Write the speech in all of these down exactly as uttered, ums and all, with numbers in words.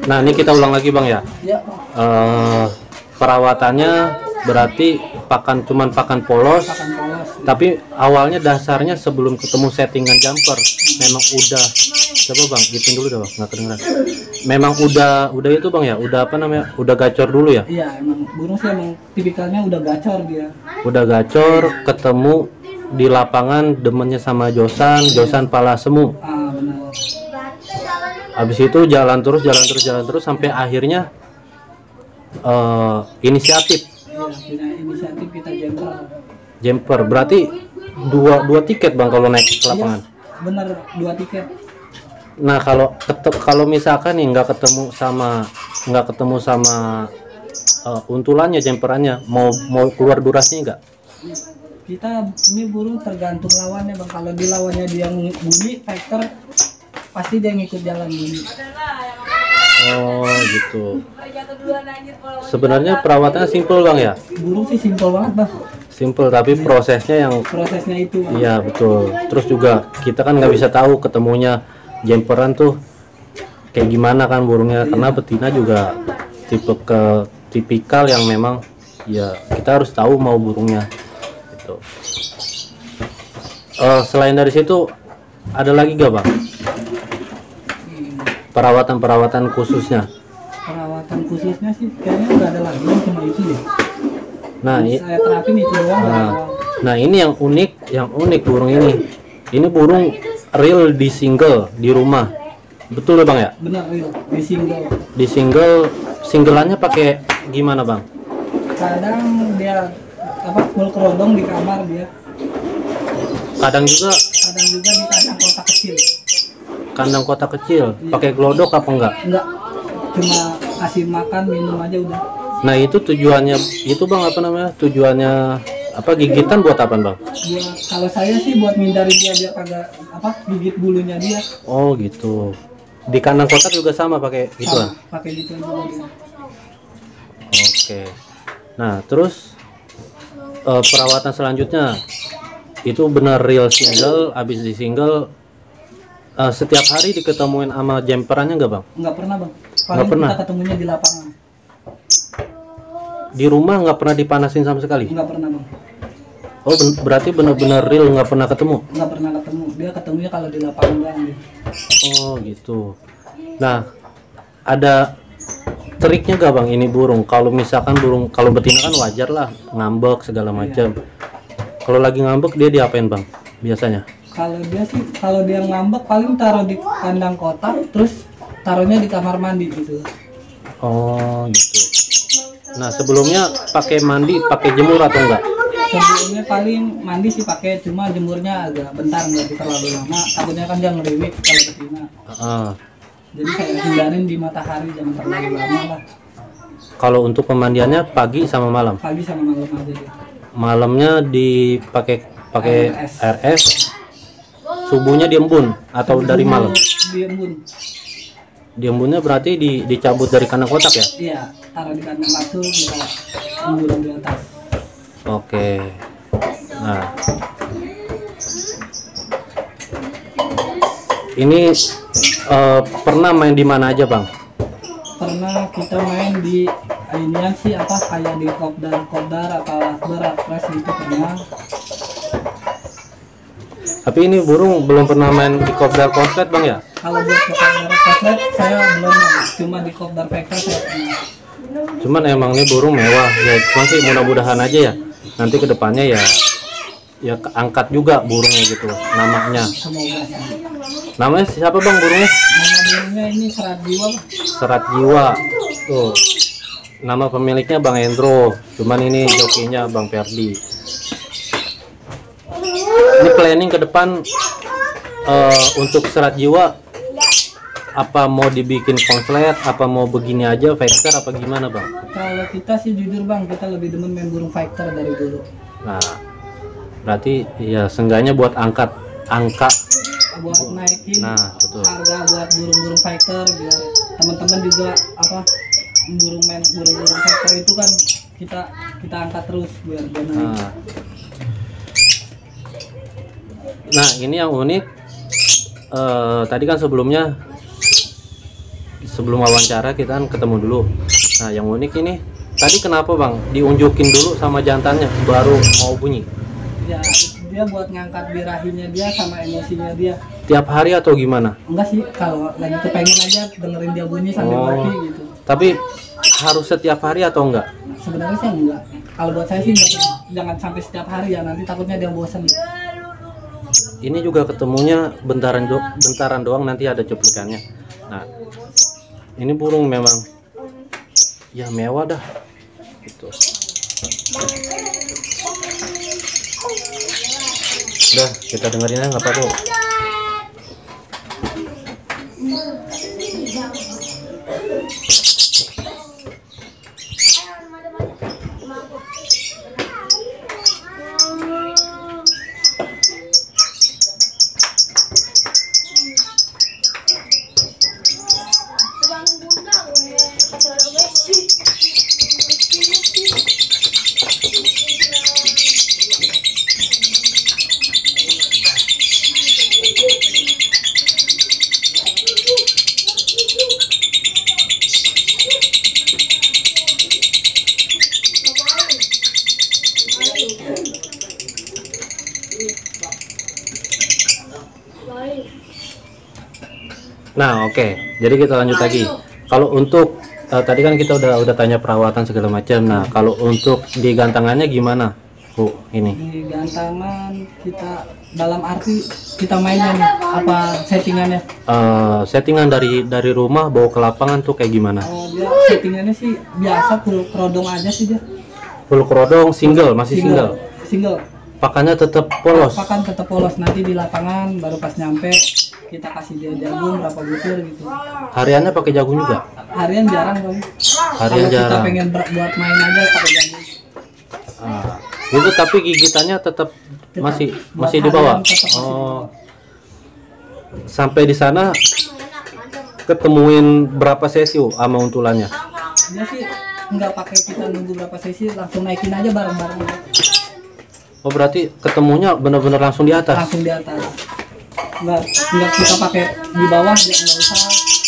Nah, ini kita ulang lagi Bang ya. Ya. Uh, perawatannya berarti pakan cuman pakan polos, Pakan polos. tapi awalnya dasarnya sebelum ketemu settingan jumper memang udah, coba Bang hitung dulu dong, nggak kedengeran. Memang udah udah itu Bang ya, udah apa namanya, udah gacor dulu ya. Iya, emang burung sih emang tipikalnya udah gacor dia. Udah gacor, ketemu di lapangan demennya sama Josan, Josan pala semu. Ah, benar. Habis itu jalan terus jalan terus jalan terus sampai akhirnya uh, inisiatif. Iya, punya inisiatif kita jumper. Jumper berarti dua dua tiket Bang kalau naik ke lapangan. Iya, bener, dua tiket. Nah, kalau kalau misalkan nih nggak ketemu sama nggak ketemu sama uh, untulannya, jumperannya, mau mau keluar durasinya nggak? Kita ini burung tergantung lawannya Bang. Kalau di lawannya dia bunyi fighter, pasti dia ngikut jalan bunyi. Oh gitu. Sebenarnya perawatannya simple Bang ya? Burung sih simple banget Bang. Simple, tapi prosesnya yang Prosesnya itu Bang. Iya betul. Terus juga kita kan nggak bisa tahu ketemunya jumperan tuh kayak gimana kan burungnya, karena betina juga tipe ke tipikal yang memang ya kita harus tahu mau burungnya gitu. Uh, selain dari situ ada lagi gak Bang perawatan-perawatan khususnya? Perawatan khususnya sih kayaknya nggak ada lagi, cuma itu ya. Nah, saya terapin itu doang. Nah, nah ini yang unik, yang unik burung ini. Ini burung real di single di rumah. Betul ya Bang ya? Benar, real di single. Di single, singleannya pakai gimana Bang? Kadang dia apa full kerodong di kamar dia. Kadang juga Kadang juga di kandang kotak kecil. Kandang kotak kecil, iya. Pakai glodok apa enggak? Enggak. Cuma kasih makan, minum aja udah. Nah, itu tujuannya itu Bang apa namanya? Tujuannya apa, gigitan buat apa Bang? Buat, kalau saya sih buat menghindari dia biar kagak apa gigit bulunya dia. Oh, gitu. Di kandang kotak juga sama pakai gituan. Pakai gitu juga dia. Oke. Nah, terus uh, perawatan selanjutnya itu benar real single, habis di single uh, setiap hari diketemuin sama jumperannya nggak Bang? Nggak pernah Bang. Paling nggak pernah. Kita ketemunya di lapangan. Di rumah nggak pernah dipanasin sama sekali? Nggak pernah Bang. Oh, ben berarti benar-benar real nggak pernah ketemu? Nggak pernah ketemu. Dia ketemunya kalau di lapangan doang dia. Oh gitu. Nah, ada triknya gak Bang ini burung? Kalau misalkan burung, kalau betina kan wajar lah ngambek segala macam. Iya. Kalau lagi ngambek dia diapain Bang biasanya? Kalau dia sih, kalau dia ngambek paling taruh di kandang kotak, terus taruhnya di kamar mandi gitu. Oh gitu. Nah, sebelumnya pakai mandi, pakai jemur atau enggak? Sebelumnya paling mandi sih pakai, cuma jemurnya agak bentar, nggak terlalu lama. Takutnya kan dia ngeriwik kalau betina. Uh. Jadi saya hindarin di matahari, jangan terlalu lama lah. Kalau untuk pemandiannya pagi sama malam? Pagi sama malam aja dia. Malamnya dipakai pakai R S, subuhnya diembun atau Subuhnya dari malam? Diembun. Diembunnya berarti di, dicabut dari kandang kotak ya? Iya, taruh di kandang kasur, kita embun di atas. Oke. Nah, ini uh, pernah main di mana aja Bang? Pernah kita main di inian sih apa kayak di kopdar kopdar apa akbar akras gitu pernah. Tapi ini burung belum pernah main di kopdar konslet Bang ya? Kalau buat kopdar konslet saya belum, cuma di kopdar P K saya pernah. Cuman emang ini burung mewah ya, cuma sih mudah-mudahan aja ya nanti kedepannya ya ya angkat juga burungnya gitu namanya. Semoga. Namanya siapa Bang burungnya? Nama burungnya ini Serat Jiwa. Serat Jiwa. Tuh. Nama pemiliknya Bang Endro, cuman ini jokinya Bang Ferdi. Ini planning ke depan uh, untuk Serat Jiwa, apa mau dibikin konslet, apa mau begini aja fighter apa gimana Bang? Kalau kita sih jujur Bang, kita lebih demen main burung fighter dari dulu. Nah, berarti ya seenggaknya buat angkat angka, buat naikin nah, betul. Harga buat burung-burung fighter biar teman-teman juga apa burung main burung-burung fighter itu kan kita kita angkat terus biar dia naik. Nah. Nah, ini yang unik. Uh, tadi kan sebelumnya sebelum wawancara kita kan ketemu dulu. Nah yang unik ini tadi kenapa bang diunjukin dulu sama jantannya baru mau bunyi? Ya dia buat ngangkat birahinya dia sama emosinya dia. Tiap hari atau gimana? Enggak sih, kalau lagi kepengen aja dengerin dia bunyi sambil Oh. mati gitu. Tapi harus setiap hari atau enggak? Sebenarnya sih enggak. Kalau buat saya sih enggak, jangan sampai setiap hari ya, nanti takutnya dia bosan. Ini juga ketemunya bentaran do bentaran doang, nanti ada cuplikannya. Nah ini burung memang ya mewah dah gitu. Udah kita dengerin aja nggak apa-apa. Nah oke, okay. Jadi kita lanjut lagi. Kalau untuk uh, tadi kan kita udah udah tanya perawatan segala macam. Nah kalau untuk di gantangannya gimana, Bu? Ini Di gantangan kita dalam arti kita mainnya nih, apa settingannya? uh, settingan dari dari rumah bawa ke lapangan tuh kayak gimana? Oh, dia settingannya sih biasa full kerodong aja sih dia. Full kerodong, single, masih single. Single. Pakannya tetap polos. Pakan tetap polos, nanti di lapangan baru pas nyampe kita kasih dia jagung berapa butir gitu. Hariannya pakai jagung juga? Harian jarang kali. Harian Kalau kita jarang. pengen ber- buat main aja pakai jagung. Ah, itu tapi gigitannya tetap Tetap. masih Buat masih di bawah. harian tetap masih di Oh. bawah. Sampai di sana ketemuin berapa sesi oh, sama untulannya? Dia sih nggak pakai kita nunggu berapa sesi, langsung naikin aja bareng-bareng. Oh berarti ketemunya benar-benar langsung di atas. Langsung di atas. Nggak, nggak kita pakai di bawah, nggak nggak usah.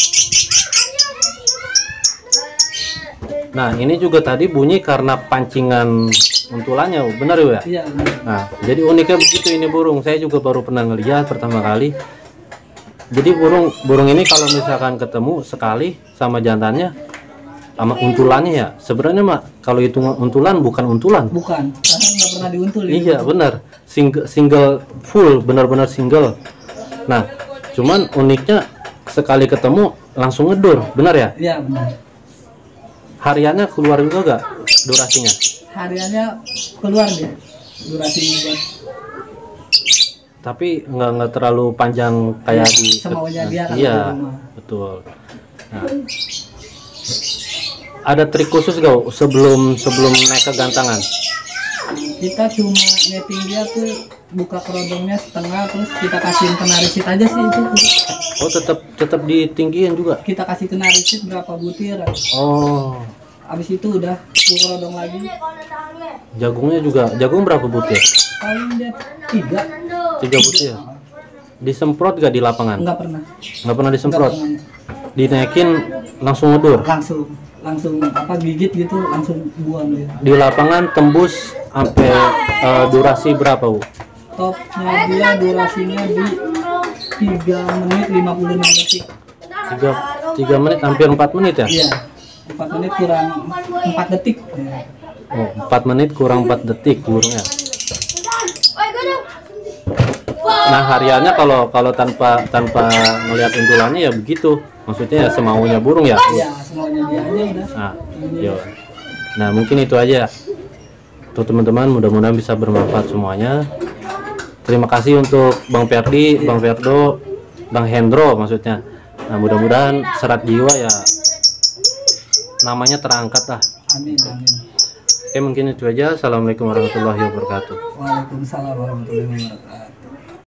Nah ini juga tadi bunyi karena pancingan untulannya, oh, benar ya? Iya. Nah jadi uniknya begitu ini burung. Saya juga baru pernah ngelihat pertama kali. Jadi burung burung ini kalau misalkan ketemu sekali sama jantannya sama untulannya ya, sebenarnya mak kalau hitungan untulan bukan untulan. Bukan, karena nggak pernah diuntul. Ya. Iya benar, single single full, benar-benar single. Nah cuman uniknya sekali ketemu langsung ngedur, benar ya? Iya benar. Hariannya keluar juga gak durasinya? Hariannya keluar dia durasinya buat. Tapi nggak nggak terlalu panjang kayak Iya, di semaunya dia kalau iya di rumah. betul. Nah, ada trik khusus gak sebelum sebelum naik ke gantangan? Kita cuma netting dia tuh buka kerodongnya setengah, terus kita kasihin kena risit aja sih itu. Oh tetap tetap ditinggiin juga? Kita kasih kena risit berapa butir. Oh Abis itu udah full kerodong lagi. jagungnya juga, jagung berapa butir? Paling dia tiga. Tiga butir. Disemprot gak di lapangan? Nggak pernah. Nggak pernah disemprot? Nggak pernah. Dinaikin langsung ngedur? Langsung langsung apa gigit gitu langsung buang dia. Di lapangan tembus sampai uh, durasi berapa Bu? Topnya dia durasinya di tiga menit lima puluh enam detik. Tiga, tiga menit hampir empat menit ya? Iya, empat menit kurang empat detik. Oh, empat menit kurang empat detik burungnya. Nah hariannya kalau kalau tanpa tanpa melihat untulannya ya begitu, maksudnya ya semaunya burung ya. Iya, semuanya dia aja udah. Nah, yo. Nah mungkin itu aja untuk teman-teman, mudah-mudahan bisa bermanfaat semuanya. Terima kasih untuk Bang Ferdi, Bang Ferdo, Bang Hendro maksudnya. Nah mudah-mudahan serat jiwa ya namanya terangkat lah. Amin, amin. Oke mungkin itu aja. Assalamualaikum warahmatullahi wabarakatuh. Waalaikumsalam warahmatullahi wabarakatuh.